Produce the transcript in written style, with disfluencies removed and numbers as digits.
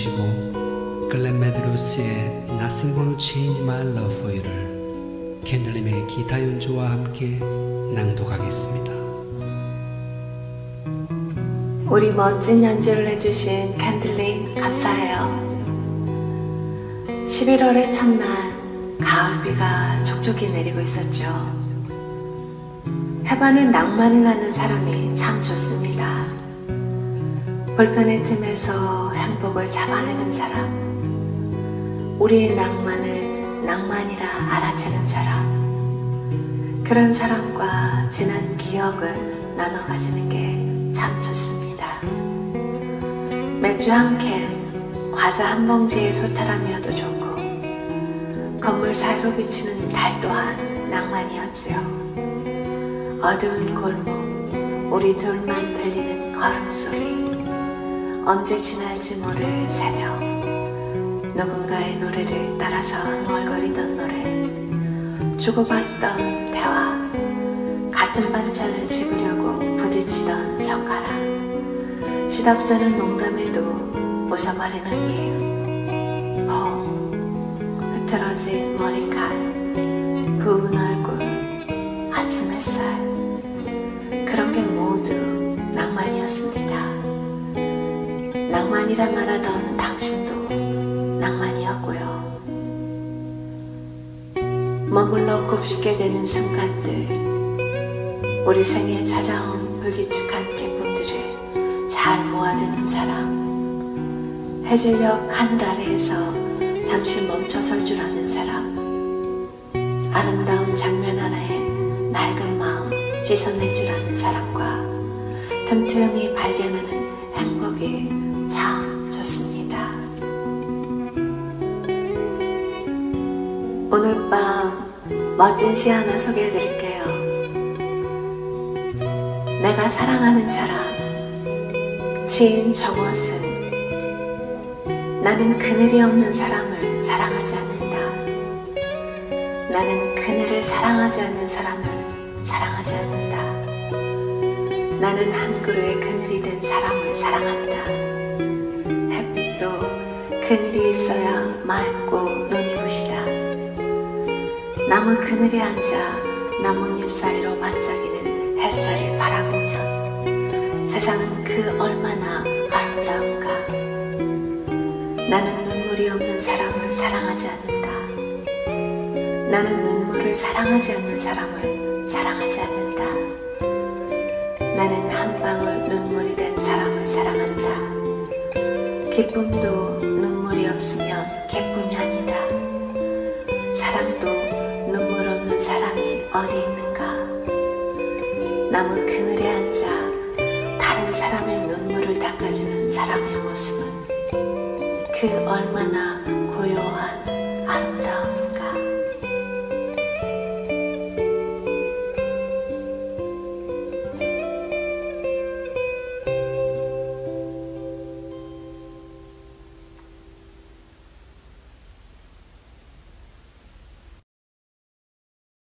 들으시고 글렌 메드로스의 Nothing Gonna Change My Love For You를 캔들님의 기타 연주와 함께 낭독하겠습니다. 우리 멋진 연주를 해주신 캔들님 감사해요. 11월의 첫날 가을비가 촉촉히 내리고 있었죠. 해반은 낭만을 아는 사람이 참 좋습니다. 불편의 틈에서 행복을 잡아내는 사람, 우리의 낭만을 낭만이라 알아채는 사람, 그런 사람과 지난 기억을 나눠 가지는 게 참 좋습니다. 맥주 한 캔, 과자 한 봉지의 소탈함이어도 좋고 건물 사이로 비치는 달 또한 낭만이었지요. 어두운 골목, 우리 둘만 들리는 걸음소리, 언제 지날지 모를 새벽, 누군가의 노래를 따라서 흥얼거리던 노래, 주고받던 대화, 같은 반찬을 집으려고 부딪히던 젓가락, 시답잖은 농담에도 웃어버리는 이유, 봄, 흐트러진 머리칼, 부은 얼굴, 아침 햇살, 그런 게 모두 낭만이었습니다. 낭만이라 말하던 당신도 낭만이었고요. 머물러 곱씹게 되는 순간들, 우리 생에 찾아온 불규칙한 기쁨들을 잘 모아두는 사람, 해질녘 하늘 아래에서 잠시 멈춰설 줄 아는 사람, 아름다운 장면 하나에 낡은 마음 씻어낼 줄 아는 사람과 틈틈이 발견하는 행복이 참 좋습니다. 오늘 밤 멋진 시 하나 소개해 드릴게요. 내가 사랑하는 사람, 시인 정호승. 나는 그늘이 없는 사람을 사랑하지 않는다. 나는 그늘을 사랑하지 않는 사람을 사랑하지 않는다. 나는 한 그루의 그늘이 된 사람을 사랑한다. 햇빛도 그늘이 있어야 맑고 눈이 부시다. 나무 그늘에 앉아 나뭇잎 사이로 반짝이는 햇살을 바라보면 세상은 그 얼마나 아름다운가. 나는 눈물이 없는 사람을 사랑하지 않는다. 나는 눈물을 사랑하지 않는 사람을 사랑하지 않는다. 나는 한 방울 눈물이 된 사람을 사랑한다. 기쁨도 눈물이 없으면 기쁨이 아니다. 사랑도 눈물 없는 사람이 어디 있는가. 나무 그늘에 앉아 다른 사람의 눈물을 닦아주는 사람의 모습은 그 얼마나 고요한